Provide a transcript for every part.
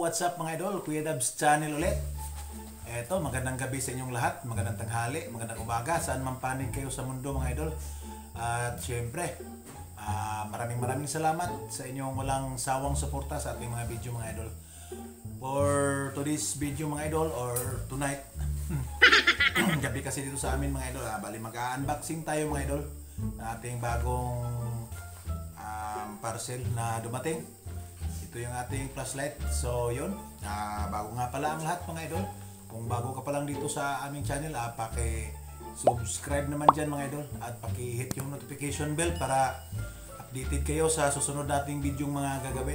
what's up mga idol? Kuya Dabs channel ulit. Eto, magandang gabi sa inyong lahat, magandang tanghali, magandang umaga, saan man panig kayo sa mundo mga idol. At syempre, maraming salamat sa inyong walang sawang suporta sa ating mga video mga idol. For today's video mga idol, or tonight, gabi kasi dito sa amin mga idol, bali mag-unboxing tayo mga idol na ating bagong parcel na dumating. Ito yung ating flashlight. So yun, bago nga pala ang lahat mga idol. Kung bago ka pa lang dito sa aming channel, paki-subscribe naman dyan mga idol. At paki-hit yung notification bell para updated kayo sa susunod nating video mga gagawin.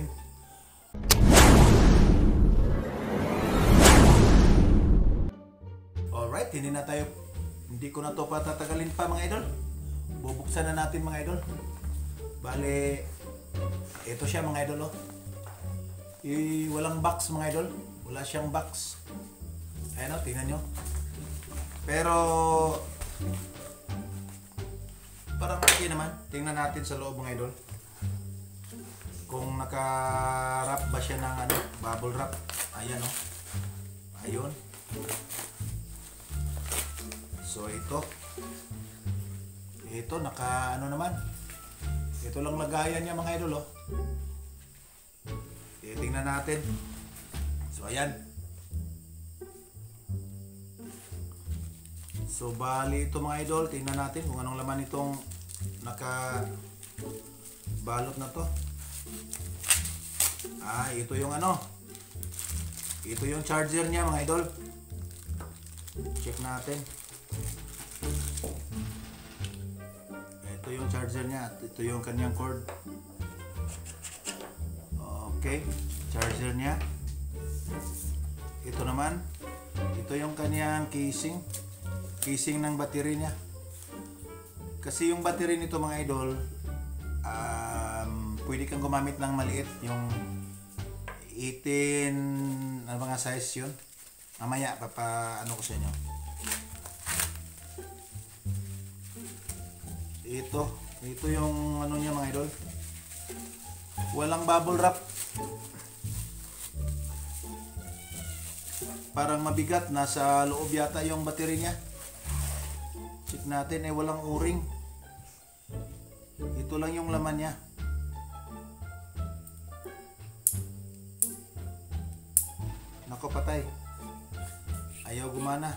Alright, hindi ko na to patatagalin pa mga idol. Bubuksan na natin mga idol. Bale, ito siya mga idol, oh. Walang box mga idol. Wala siyang box. Ayan, oh, tingnan nyo. Pero parang okay naman. Tingnan natin sa loob mga idol kung naka-wrap ba siya ng bubble wrap. Ayan, oh. Ayun. So ito naka naman. Ito lang lagayan niya mga idol, oh. Tingnan natin. So ayan. So bali ito mga idol, tingnan natin kung anong laman itong naka-balot na to. Ito yung ito yung charger niya mga idol. Check natin. Ito yung charger niya at ito yung kanyang cord. Okay, charger niya. Ito naman, ito yung kanyang casing ng battery niya. Kasi yung battery nito mga idol, pwede kang gumamit ng maliit, yung 18 mga size yun. Mamaya papaano ko sa inyo. Ito yung niya mga idol. Walang bubble wrap. Parang mabigat, nasa loob yata yung battery niya. Check natin, walang o-ring. Ito lang yung laman niya. Nako, patay. Ayaw gumana.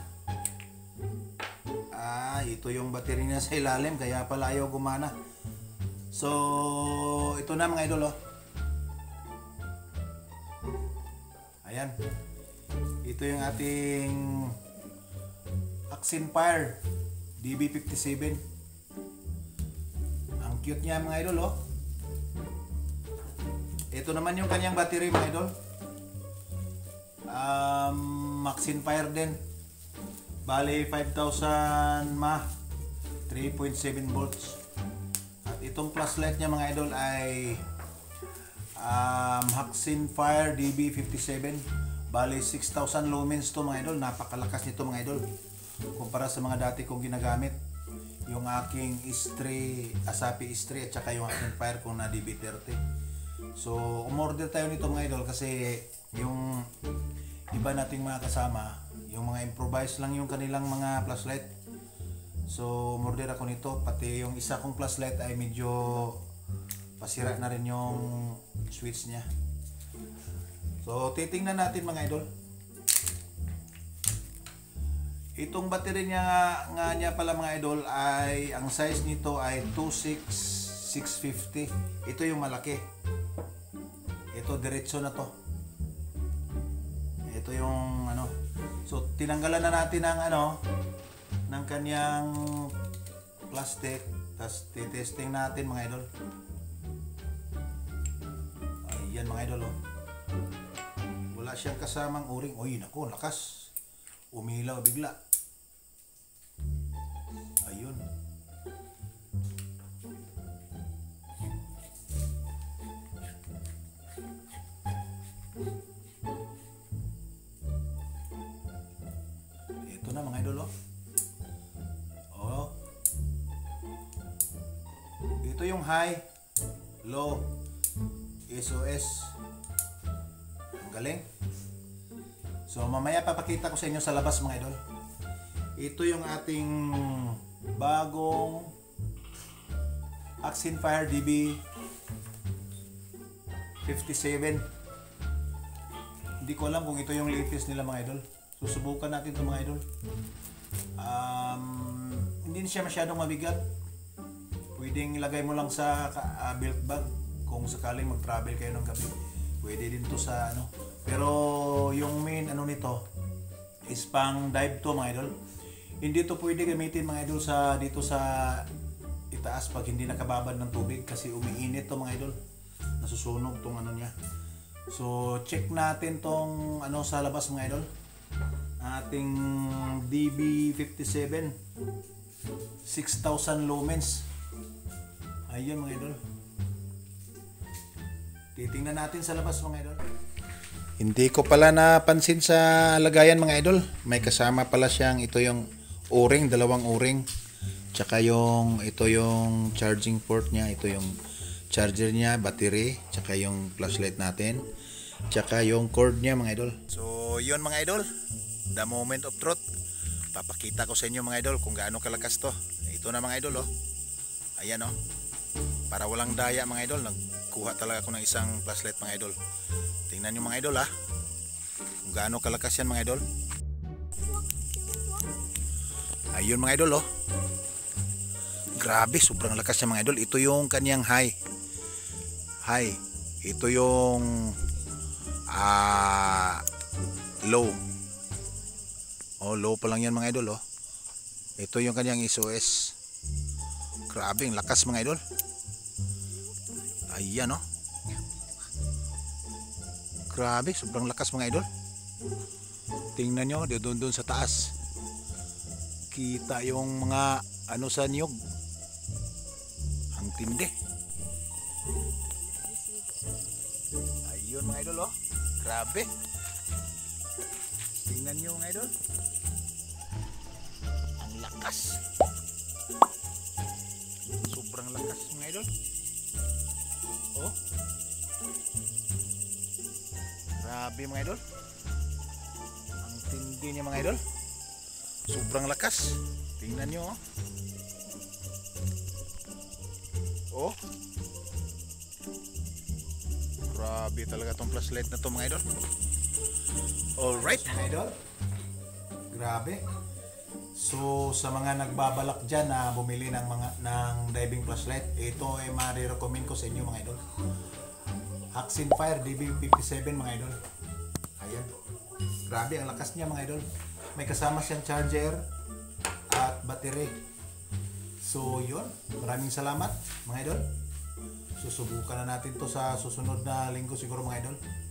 Ito yung battery niya sa ilalim, kaya pala ayaw gumana. So, ito na mga idol, oh. Ayan. Ito yung ating Axenfire DB57. Ang cute niya mga idol, oh. Ito naman yung kanyang battery mga idol. Axenfire din. Bali 5,000 mAh, 3.7 volts. At itong flashlight niya mga idol ay Axenfire DB57. Bali 6,000 lumens to mga idol. Napakalakas nito mga idol kumpara sa mga dati kong ginagamit, yung aking Asapi S3 at saka yung Axenfire kung na DB30. So umorder tayo nito mga idol kasi yung iba nating mga kasama, yung mga improvise lang yung kanilang mga flashlight. So umorder ako nito, pati yung isa kong flashlight ay medyo pasira na rin yung switch niya. So titingnan natin mga idol. Itong battery niya pala mga idol ay ang size nito ay 26650. Ito yung malaki. Ito diretso na to. Ito yung So tinanggalan na natin ng kanyang plastic. Tapos titesting natin mga idol. Ayan mga idol, oh. Wala siyang kasamang o-ring. Uy, nako, lakas. Umilaw bigla. Ayun. Ito na mga idol, oh. Ito yung high, low, SOS. Ang galing. So mamaya papakita ko sa inyo sa labas mga idol. Ito yung ating bagong Axinfire DB 57. Hindi ko alam kung ito yung latest nila mga idol. Susubukan natin ito mga idol. Hindi siya masyadong mabigat. Pwedeng ilagay mo lang sa belt bag kung sakaling mag-travel kayo ng gabi. Pwede din to sa ano. Pero yung main ano nito is pang dive to mga idol. Hindi to pwede gamitin mga idol sa dito sa itaas pag hindi nakababad ng tubig kasi umiinit to mga idol. Nasusunog tong ano niya. So check natin tong ano sa labas mga idol. Ating DB57 6,000 lumens. Ayun mga idol. Titingnan natin sa labas mga idol. Hindi ko pala napansin sa lagayan mga idol. May kasama pala siyang ito yung o-ring, dalawang o-ring. Tsaka yung ito yung charging port niya, ito yung charger niya, battery, tsaka yung flashlight natin. Tsaka yung cord niya mga idol. So yun mga idol, the moment of truth. Papakita ko sa inyo mga idol kung gaano kalakas to. Ito na mga idol oh. Ayan oh. Para walang daya mga idol, nagkuha talaga ako ng isang flashlight mga idol. Tingnan nyo mga idol ha. Kung gaano kalakas yan mga idol. Ayun mga idol oh. Grabe, sobrang lakas niya mga idol. Ito yung kanyang high. High. Ito yung low. Oh, low pa lang yan mga idol oh. Ito yung kanyang SOS. Grabe, ang lakas mga idol. Ayan oh. Grabe, sobrang lakas mga idol. Tingnan nyo, doon sa taas. Kita yung mga ano sa niyog. Ang tindi. Ayun mga idol oh. Grabe. Tingnan nyo mga idol. Ang lakas. Sobrang lakas mga idol. Oh. Grabe mga idol. Ang tindi niya mga idol. Sobrang lakas. Tingnan nyo oh. Oh. Grabe talaga tong flashlight na to mga idol. Alright mga idol. Grabe. So sa mga nagbabalak dyan na bumili ng diving flashlight, ito ay marirecommend ko sa inyo mga idol. Axinfire DB57 mga idol. Ayan. Grabe ang lakas niya mga idol. May kasama siyang charger at battery. So yun, maraming salamat mga idol. Susubukan na natin to sa susunod na linggo siguro mga idol.